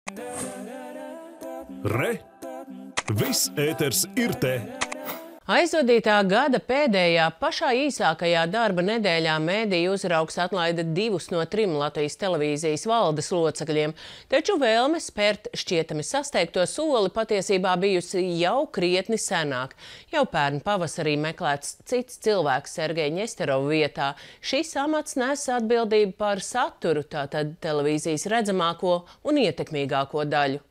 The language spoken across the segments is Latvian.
Re! Viss ēters ir te! Aizvadītā gada pēdējā, pašā īsākajā darba nedēļā mēdīju uzraugs atlaida 2 no 3 Latvijas televīzijas valdes locekļiem, taču vēlme spērt šķietami sasteigto soli patiesībā bijusi jau krietni senāk. Jau pērn pavasarī meklēts cits cilvēks Sergeja Ņesterova vietā. Šis amats nes atbildību par saturu, tātad televīzijas redzamāko un ietekmīgāko daļu.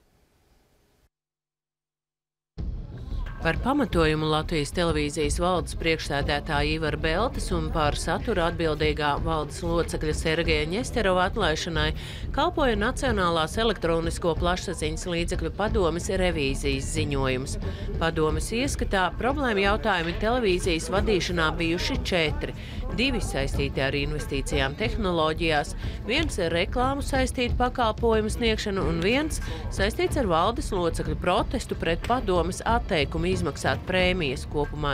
Par pamatojumu Latvijas televīzijas valdes priekšsēdētāja Ivara Beltes un par saturu atbildīgā valdes locekļa Sergeja Ņesterova atlaišanai kalpoja Nacionālās elektronisko plašsaziņas līdzekļu padomes revīzijas ziņojums. Padomes ieskatā problēma jautājumi televīzijas vadīšanā bijuši 4. 2 saistīti ar investīcijām tehnoloģijās, 1 ar reklāmu saistītu pakalpojumu sniegšanu un 1 saistīts ar valdes locekļu protestu pret padomes atteikumu izmaksāt prēmijas kopumā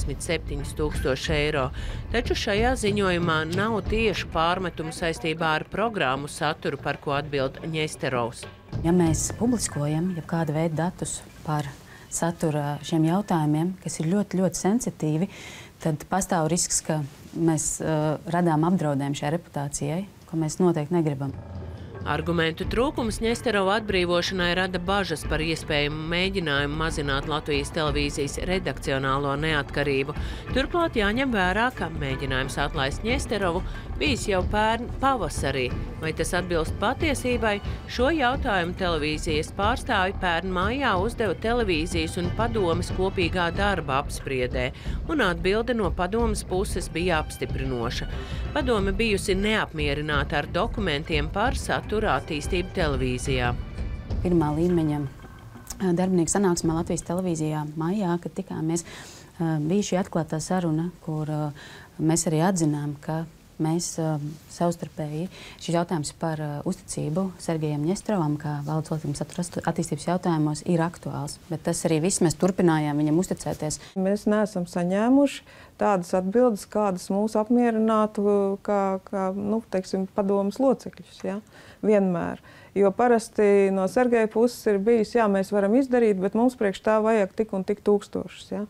27 000 eiro. Taču šajā ziņojumā nav tieši pārmetumu saistībā ar programmu saturu, par ko atbild Ņesterovs. Ja mēs publiskojam kāda veida datus par satura šiem jautājumiem, kas ir ļoti, ļoti sensitīvi, tad pastāv risks, ka mēs radām apdraudējumu šai reputācijai, ko mēs noteikti negribam. Argumentu trūkums Ņesterova atbrīvošanai rada bažas par iespējamu mēģinājumu mazināt Latvijas televīzijas redakcionālo neatkarību. Turklāt jāņem vērā, ka mēģinājums atlaist Ņesterovu bijis jau pērn pavasarī. Vai tas atbilst patiesībai? Šo jautājumu televīzijas pārstāvi pērn mājā uzdeva televīzijas un padomes kopīgā darba apspriedē, un atbilde no padomes puses bija apstiprinoša. Padome bijusi neapmierināta ar dokumentiem par satura attīstību televīzijā. Pirmā līmeņa darbinieku sanāksmē Latvijas televīzijā maijā, kad tikāmies, bija šī atklātā saruna, kur mēs arī atzinām, ka mēs savstarpēji šis jautājums par uzticību Sergejam Ņesterovam, kā valdes loceklim satura attīstības jautājumos, ir aktuāls. Bet tas arī viss mēs turpinājām viņam uzticēties. Mēs neesam saņēmuši tādas atbildes, kādas mūs apmierinātu kā teiksim, padomes locekļus, ja? Vienmēr. Jo parasti no Sergeja puses ir bijis, jā, mēs varam izdarīt, bet mums priekš tā vajag tik un tik tūkstošus. Ja?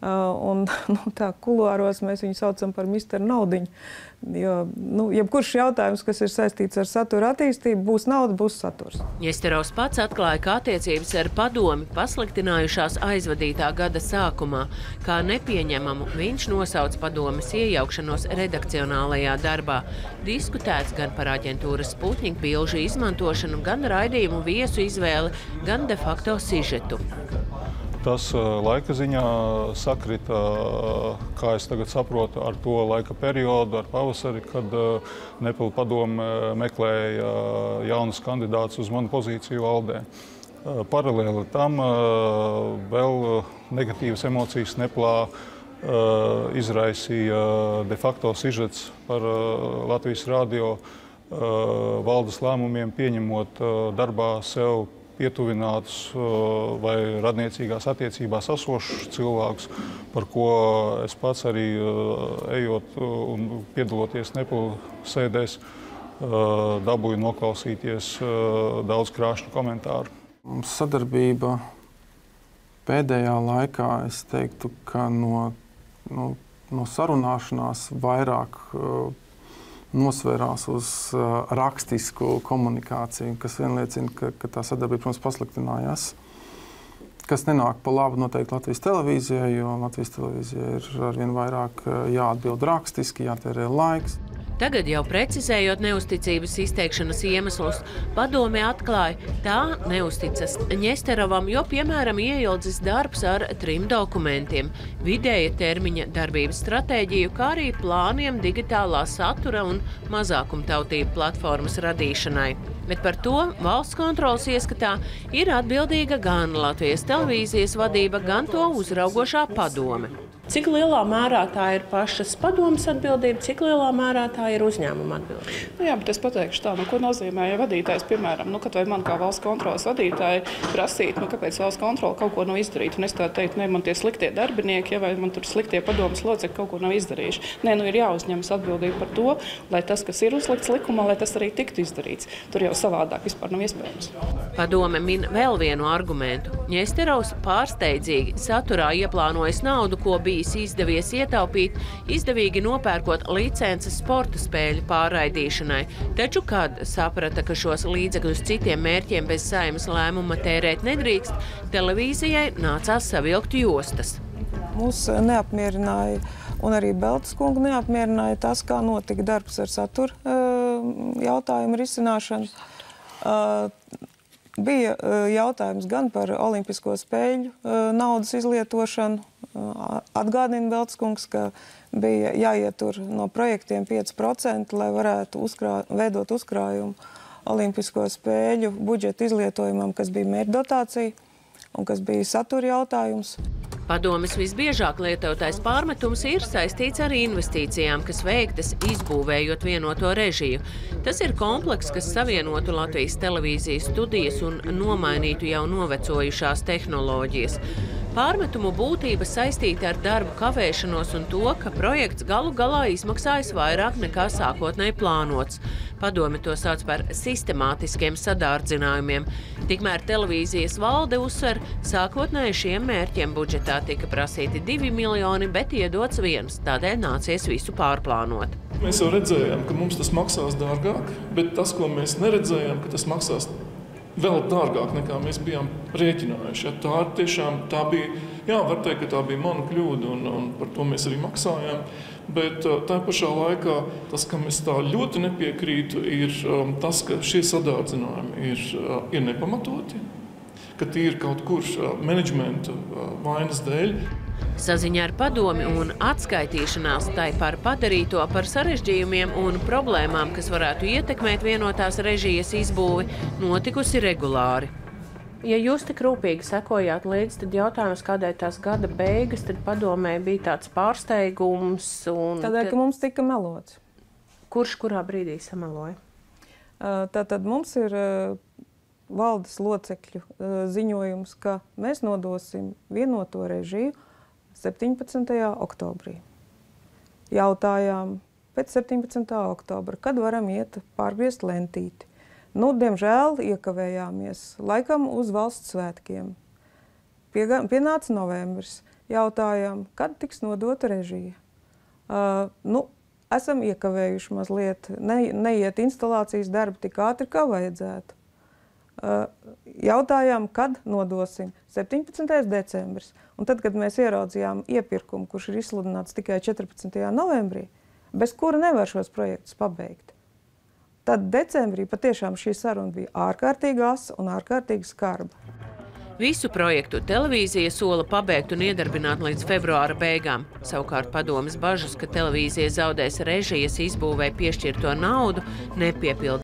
Un tā kuluāros mēs viņu saucam par misteru Naudiņu. Jo, jebkurš jautājums, kas ir saistīts ar satura attīstību, būs nauda, būs saturs. Ņesterovs pats atklāja, ka attiecības ar padomi pasliktinājušās aizvadītā gada sākumā. Kā nepieņemamu viņš nosauc padomes iejaukšanos redakcionālajā darbā. Diskutēts gan par aģentūras Sputņik bilžu izmantošanu, gan raidījumu viesu izvēli, gan de facto sižetu. Tas laika ziņā sakrita, kā es tagad saprotu, ar to laika periodu, ar pavasari, kad Nepilnu padome meklēja jaunus kandidātus uz manu pozīciju valdē. Paralēli tam vēl negatīvas emocijas Neplā izraisīja de facto sižets par Latvijas radio valdes lēmumiem, pieņemot darbā sev pietuvinātus vai radniecīgās attiecībās esošus cilvēkus, par ko es pats arī ejot un piedaloties Nepilnu sēdēs, dabūju noklausīties daudz krāšņu komentāru. Sadarbība pēdējā laikā, es teiktu, ka no sarunāšanās vairāk nosvērās uz rakstisku komunikāciju, kas vien liecina, ka tā sadarbība, protams, pasliktinājās. Kas nenāk pa labu noteikti Latvijas televīzijai, jo Latvijas televīzijai ir arvien vairāk jāatbild rakstiski, jātērē laiks. Tagad jau precizējot neusticības izteikšanas iemeslus, padome atklāja, tā neusticas Ņesterovam, jo, piemēram, ieildzis darbs ar 3 dokumentiem – vidēja termiņa darbības stratēģiju, kā arī plāniem digitālā satura un mazākumtautību platformas radīšanai. Bet par to valsts kontroles ieskatā ir atbildīga gan Latvijas televīzijas vadība, gan to uzraugošā padome. Cik lielā mērā tā ir pašas padomes atbildība, cik lielā mērā tā ir uzņēmuma atbildība? Nu jā, bet es pateikšu tā, ko nozīmē, ja vadītājs, piemēram, kad vai man kā valsts kontrolas vadītāji prasīt, kāpēc valsts kontrola kaut ko nav izdarīta. Un es tā teiktu, man tie sliktie darbinieki, vai man tur sliktie padomes locekļi kaut ko nav izdarījuši. Nē, ir jāuzņemas atbildība par to, lai tas, kas ir uzlikts likumā, lai tas arī tiktu izdarīts. Tur jau savādāk vispār nav iespējams. Padome min vēl vienu argumentu. Ņesterovs pārsteidzīgi saturā ieplānojas naudu, ko bijis izdevies ietaupīt, izdevīgi nopērkot licences sporta spēļu pārraidīšanai. Taču, kad saprata, ka šos līdzekļus citiem mērķiem bez Saeimas lēmuma tērēt nedrīkst, televīzijai nācās savilkt jostas. Mūs neapmierināja, un arī Beltas kungu neapmierināja tas, kā notika darbs ar satura jautājumu risināšanu. Bija jautājums gan par Olimpisko spēļu naudas izlietošanu. Atgādina Beltas kungs, ka bija jāietur no projektiem 5%, lai varētu veidot uzkrājumu Olimpisko spēļu budžeta izlietojumam, kas bija mērķdotācija un kas bija satura jautājums. Padomes visbiežāk lietotais pārmetums ir saistīts ar investīcijām, kas veiktas izbūvējot vienoto režiju. Tas ir komplekss, kas savienotu Latvijas televīzijas studijas un nomainītu jau novecojušās tehnoloģijas. Pārmetumu būtība saistīta ar darbu kavēšanos un to, ka projekts galu galā izmaksājas vairāk nekā sākotnēji plānots. Padome to sauc par sistemātiskiem sadārdzinājumiem. Tikmēr televīzijas valde uzsver, sākotnēji šiem mērķiem budžetā tika prasīti 2 miljoni, bet iedots 1, tādēļ nācies visu pārplānot. Mēs jau redzējām, ka mums tas maksās dārgāk, bet tas, ko mēs neredzējām, ka tas maksās vēl dārgāk nekā mēs bijām rēķinājuši. Ja, tā bija, jā, var teikt, ka tā bija mana kļūda un par to mēs arī maksājām. Bet tā pašā laikā tas, kam es tā ļoti nepiekrītu, ir tas, ka šie sadārdzinājumi ir nepamatoti, ka tie ir kaut kur menedžmenta vainas dēļ. Saziņa ar padomi un atskaitīšanās tai par padarīto, par sarežģījumiem un problēmām, kas varētu ietekmēt vienotās režijas izbūvi, notikusi regulāri. Ja jūs tik rūpīgi sekojāt līdzi, tad jautājums, kādēļ tās gada beigas, tad padomē bija tāds pārsteigums. Tādēļ, ka mums tika melots. Kurš kurā brīdī sameloja? Tātad mums ir valdes locekļu ziņojums, ka mēs nodosim vienoto režiju 17. oktobrī. Jautājām pēc 17. oktobra, kad varam iet pārgriezt lentīti. Diemžēl iekavējāmies laikam uz valsts svētkiem. Pienāca novembris. Jautājām, kad tiks nodota režija. Esam iekavējuši mazliet, neiet instalācijas darbi tik ātri, kā vajadzētu. Jautājām, kad nodosim. 17. decembris. Un tad, kad mēs ieraudzījām iepirkumu, kurš ir izsludināts tikai 14. novembrī, bez kura nevar šos projektus pabeigt, tad decembrī patiešām šī saruna bija ārkārtīgi asa un ārkārtīgi skarba. Visu projektu televīzija sola pabeigt un iedarbināt līdz februāra beigām. Savukārt padomes bažas, ka televīzija zaudēs režijas izbūvē piešķirto naudu, nepiepilda.